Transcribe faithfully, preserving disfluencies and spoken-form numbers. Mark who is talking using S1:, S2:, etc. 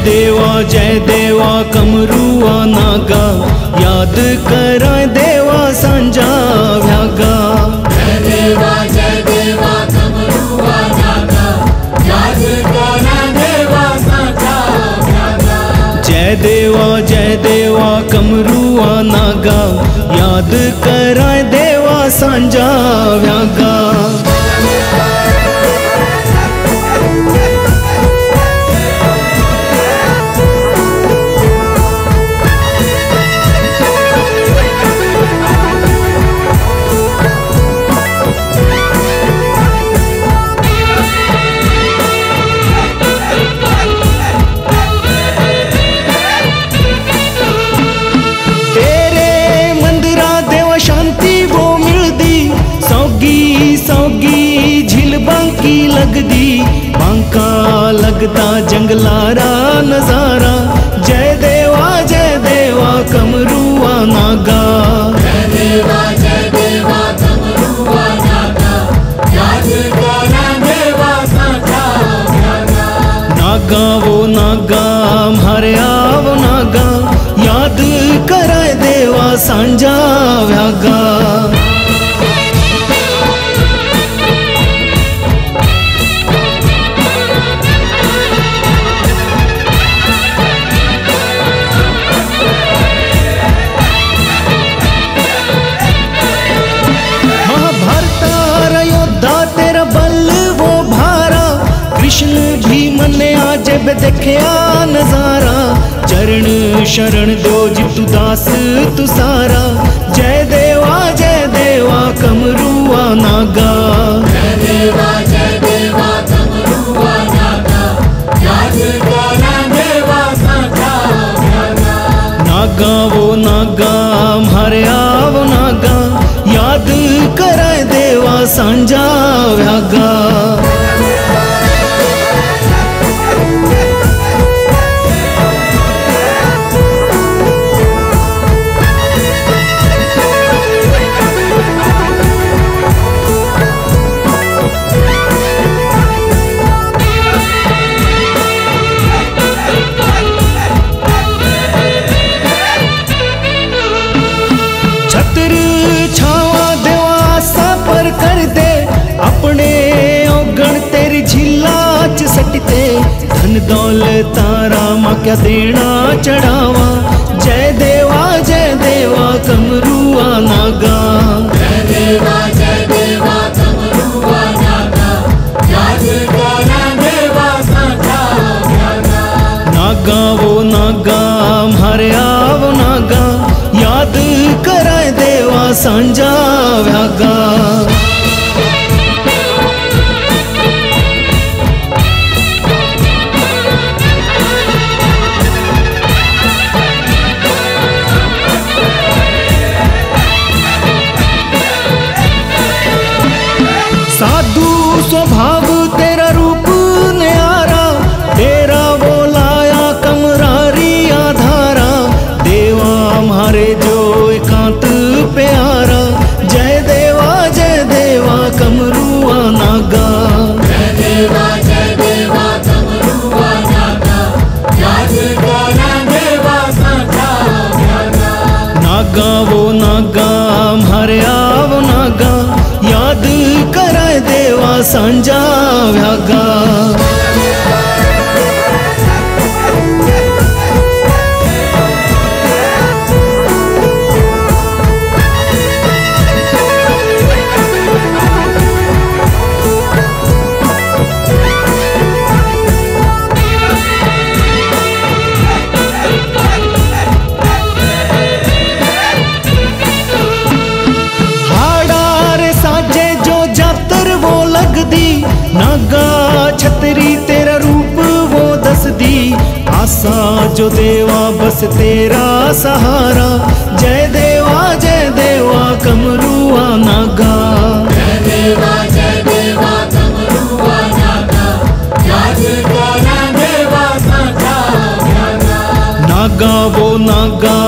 S1: देवा जय देवा कमरुआ नागा, याद करा देवा सांझा व्यागा।
S2: जय देवा जय देवा कमरुआ नागा, याद करा देवा सांझा व्यागा।
S1: जय देवा जय देवा कमरुआ नागा, याद करा देवा सांझा व्यागा। बांकी लगदी बांका लगता जंगलारा नजारा। जय देवा जय देवा कमरुआ नागा,
S2: जय देवा जय देवा कमरुआ नागा, याद करा देवा सांझा व्यागा।
S1: नागा वो नागा म्हारे वो नागा, याद करा देवा सांझा व्यागा। कृष्ण भी मने आज देखिया नजारा, चरण शरण दो जितु दास तु सारा। जय देवा जय देवा कमरुआ नागा,
S2: जय देवा जय देवा कमरुआ नागा, याद करा देवा सांझा व्यागा।
S1: नागा वो नागा म्हारे वो नागा, याद करा देवा सांझा व्यागा। अपने औगण तेरी झीला च सटते, धन दौलत तारा माँ क्या देना चढ़ावा। जय देवा जय देवा कमरुआ नागा,
S2: जय देवा जय देवा कमरुआ नागा, याद करा देवा सांझा व्यागा।
S1: नागा वो नागा म्हारे वो नागा, याद करा देवा सांझा व्यागा। साधु स्वभाव तेरा रूप न्यारा, तेरा वो लाया कमरारी आधारा। देवा हमारे जो एकांत प्यारा, जय देवा जय देवा कमरुआ नागा,
S2: जय देवा जय देवा कमरुआ नागा, याद करा देवा सांझा व्यागा।
S1: नागा वो नागा हमारे वो नागा, याद करा देवा सांझा व्यागा। नागा छतरी तेरा रूप वो दस दी, आसा जो देवा बस तेरा सहारा। जय देवा जय देवा कमरुआ नागा,
S2: जय देवा जय देवा कमरुआ नागा, याद करा देवा सांझा व्यागा।
S1: नागा वो नागा